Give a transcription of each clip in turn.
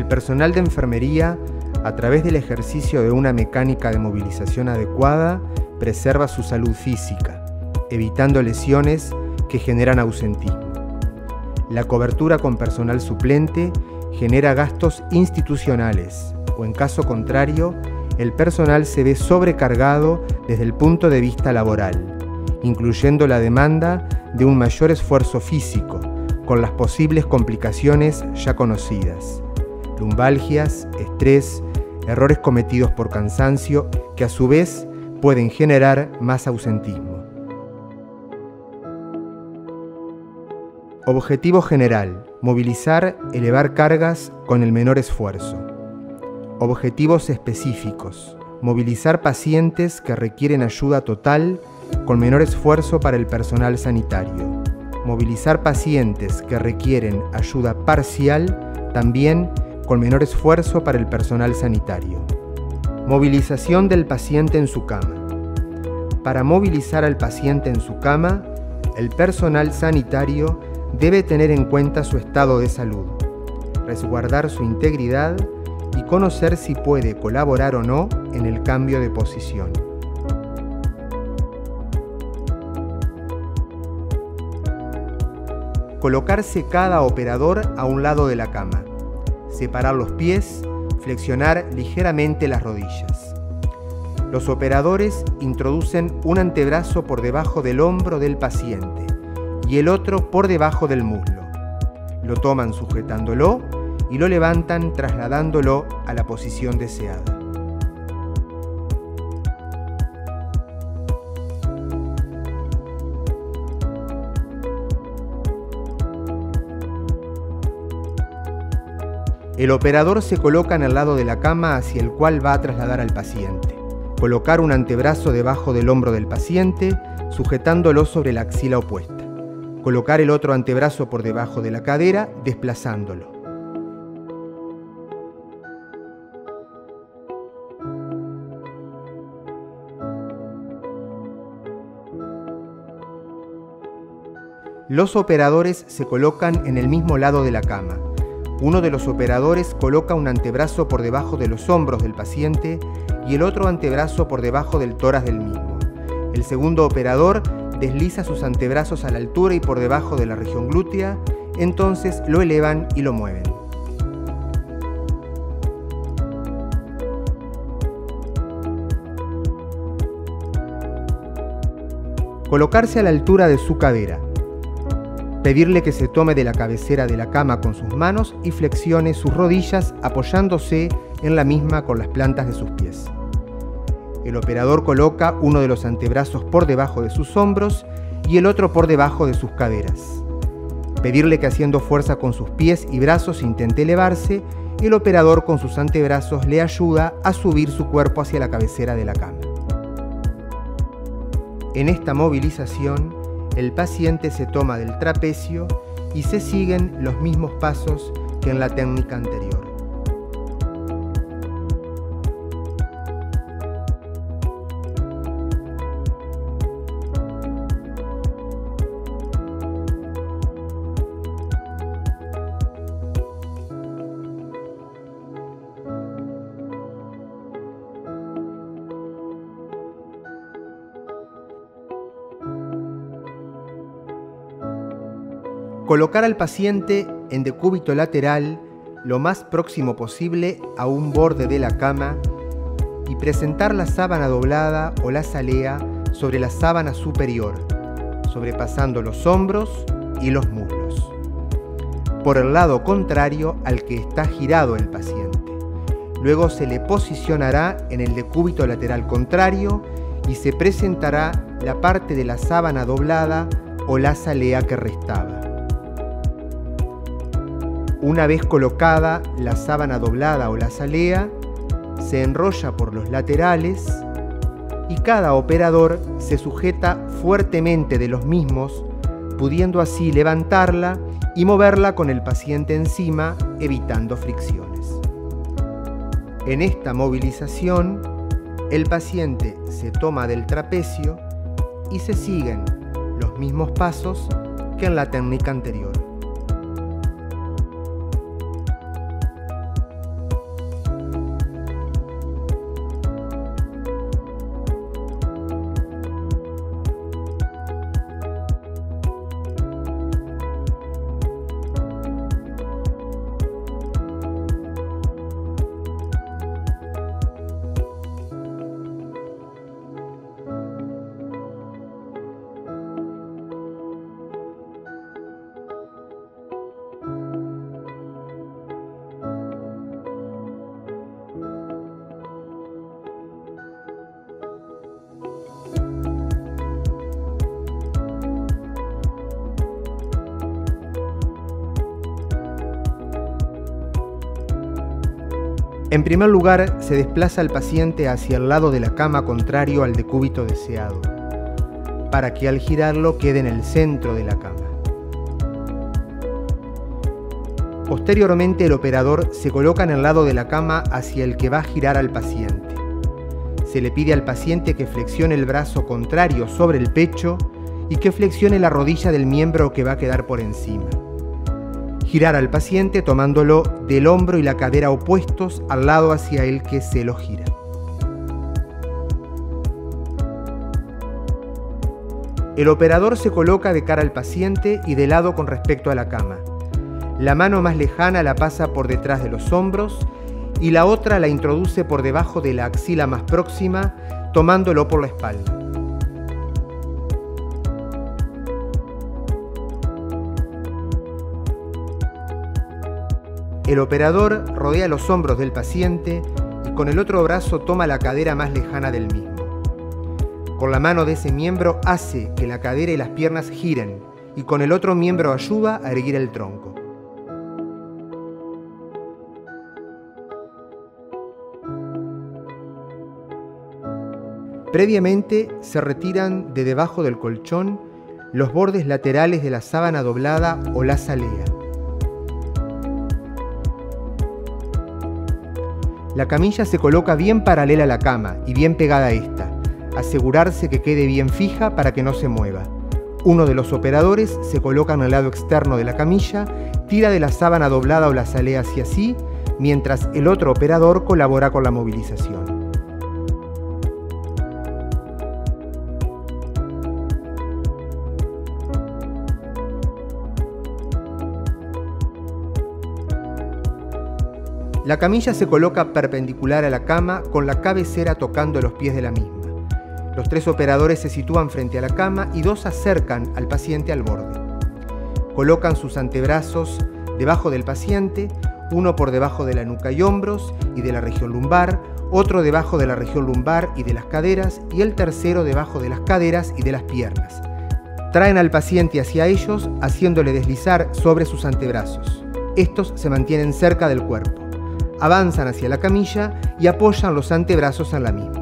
El personal de enfermería, a través del ejercicio de una mecánica de movilización adecuada, preserva su salud física, evitando lesiones que generan ausentismo. La cobertura con personal suplente genera gastos institucionales, o en caso contrario, el personal se ve sobrecargado desde el punto de vista laboral, incluyendo la demanda de un mayor esfuerzo físico, con las posibles complicaciones ya conocidas: lumbalgias, estrés, errores cometidos por cansancio, que a su vez pueden generar más ausentismo. Objetivo general: movilizar, elevar cargas con el menor esfuerzo. Objetivos específicos: movilizar pacientes que requieren ayuda total con menor esfuerzo para el personal sanitario. Movilizar pacientes que requieren ayuda parcial, también con menor esfuerzo para el personal sanitario. Movilización del paciente en su cama. Para movilizar al paciente en su cama, el personal sanitario debe tener en cuenta su estado de salud, resguardar su integridad y conocer si puede colaborar o no en el cambio de posición. Colocarse cada operador a un lado de la cama. Separar los pies, flexionar ligeramente las rodillas. Los operadores introducen un antebrazo por debajo del hombro del paciente y el otro por debajo del muslo. Lo toman sujetándolo y lo levantan trasladándolo a la posición deseada. El operador se coloca en el lado de la cama hacia el cual va a trasladar al paciente. Colocar un antebrazo debajo del hombro del paciente, sujetándolo sobre la axila opuesta. Colocar el otro antebrazo por debajo de la cadera, desplazándolo. Los operadores se colocan en el mismo lado de la cama. Uno de los operadores coloca un antebrazo por debajo de los hombros del paciente y el otro antebrazo por debajo del tórax del mismo. El segundo operador desliza sus antebrazos a la altura y por debajo de la región glútea, entonces lo elevan y lo mueven. Colocarse a la altura de su cadera. Pedirle que se tome de la cabecera de la cama con sus manos y flexione sus rodillas apoyándose en la misma con las plantas de sus pies. El operador coloca uno de los antebrazos por debajo de sus hombros y el otro por debajo de sus caderas. Pedirle que haciendo fuerza con sus pies y brazos intente elevarse, el operador con sus antebrazos le ayuda a subir su cuerpo hacia la cabecera de la cama. En esta movilización, el paciente se toma del trapecio y se siguen los mismos pasos que en la técnica anterior. Colocar al paciente en decúbito lateral lo más próximo posible a un borde de la cama y presentar la sábana doblada o la salea sobre la sábana superior, sobrepasando los hombros y los muslos, por el lado contrario al que está girado el paciente. Luego se le posicionará en el decúbito lateral contrario y se presentará la parte de la sábana doblada o la salea que restaba. Una vez colocada la sábana doblada o la salea, se enrolla por los laterales y cada operador se sujeta fuertemente de los mismos, pudiendo así levantarla y moverla con el paciente encima, evitando fricciones. En esta movilización, el paciente se toma del trapecio y se siguen los mismos pasos que en la técnica anterior. En primer lugar, se desplaza al paciente hacia el lado de la cama contrario al decúbito deseado, para que al girarlo quede en el centro de la cama. Posteriormente, el operador se coloca en el lado de la cama hacia el que va a girar al paciente. Se le pide al paciente que flexione el brazo contrario sobre el pecho y que flexione la rodilla del miembro que va a quedar por encima. Girar al paciente tomándolo del hombro y la cadera opuestos al lado hacia el que se lo gira. El operador se coloca de cara al paciente y de lado con respecto a la cama. La mano más lejana la pasa por detrás de los hombros y la otra la introduce por debajo de la axila más próxima, tomándolo por la espalda. El operador rodea los hombros del paciente y con el otro brazo toma la cadera más lejana del mismo. Con la mano de ese miembro hace que la cadera y las piernas giren y con el otro miembro ayuda a erguir el tronco. Previamente se retiran de debajo del colchón los bordes laterales de la sábana doblada o la salea. La camilla se coloca bien paralela a la cama y bien pegada a esta. Asegurarse que quede bien fija para que no se mueva. Uno de los operadores se coloca en el lado externo de la camilla, tira de la sábana doblada o la salea hacia sí, mientras el otro operador colabora con la movilización. La camilla se coloca perpendicular a la cama con la cabecera tocando los pies de la misma. Los tres operadores se sitúan frente a la cama y dos acercan al paciente al borde. Colocan sus antebrazos debajo del paciente, uno por debajo de la nuca y hombros y de la región lumbar, otro debajo de la región lumbar y de las caderas y el tercero debajo de las caderas y de las piernas. Traen al paciente hacia ellos haciéndole deslizar sobre sus antebrazos. Estos se mantienen cerca del cuerpo. Avanzan hacia la camilla y apoyan los antebrazos en la misma.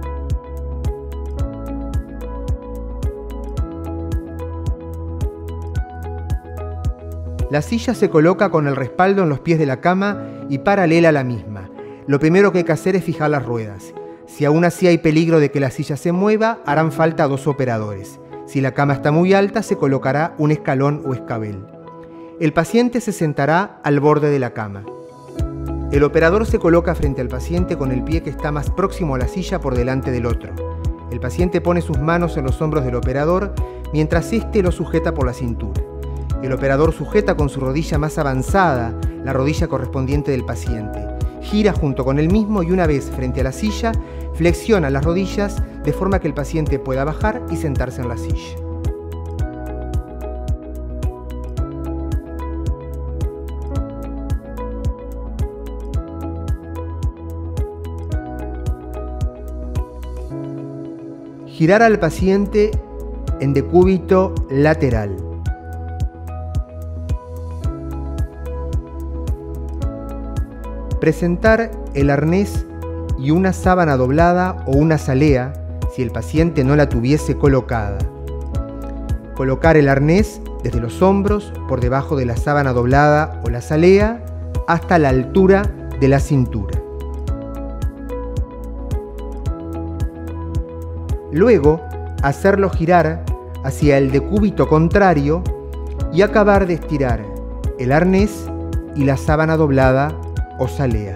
La silla se coloca con el respaldo en los pies de la cama y paralela a la misma. Lo primero que hay que hacer es fijar las ruedas. Si aún así hay peligro de que la silla se mueva, harán falta dos operadores. Si la cama está muy alta, se colocará un escalón o escabel. El paciente se sentará al borde de la cama. El operador se coloca frente al paciente con el pie que está más próximo a la silla por delante del otro. El paciente pone sus manos en los hombros del operador mientras éste lo sujeta por la cintura. El operador sujeta con su rodilla más avanzada la rodilla correspondiente del paciente. Gira junto con él mismo y una vez frente a la silla, flexiona las rodillas de forma que el paciente pueda bajar y sentarse en la silla. Girar al paciente en decúbito lateral. Presentar el arnés y una sábana doblada o una salea si el paciente no la tuviese colocada. Colocar el arnés desde los hombros por debajo de la sábana doblada o la salea hasta la altura de la cintura. Luego, hacerlo girar hacia el decúbito contrario y acabar de estirar el arnés y la sábana doblada o salea.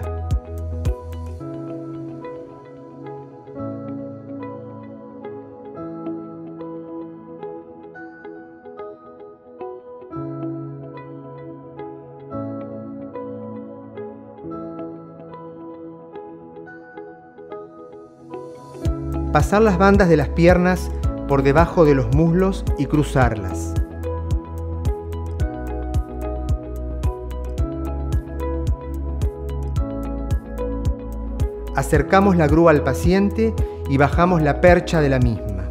Pasar las bandas de las piernas por debajo de los muslos y cruzarlas. Acercamos la grúa al paciente y bajamos la percha de la misma.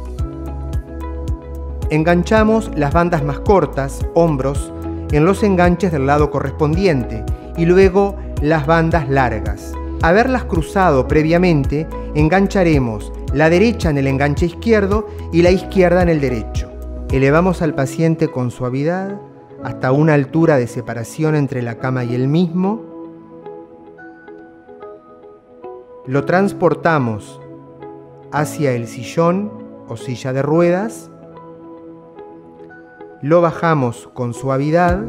Enganchamos las bandas más cortas, hombros, en los enganches del lado correspondiente y luego las bandas largas. haberlas cruzado previamente, engancharemos la derecha en el enganche izquierdo y la izquierda en el derecho. Elevamos al paciente con suavidad hasta una altura de separación entre la cama y el mismo. Lo transportamos hacia el sillón o silla de ruedas. Lo bajamos con suavidad.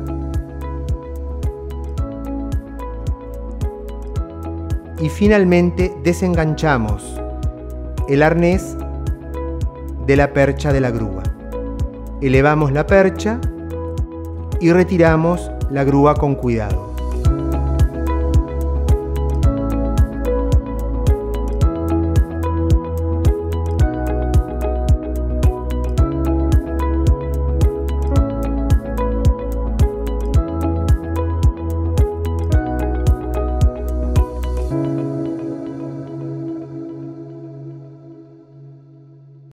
Y finalmente desenganchamos el arnés de la percha de la grúa. Elevamos la percha y retiramos la grúa con cuidado.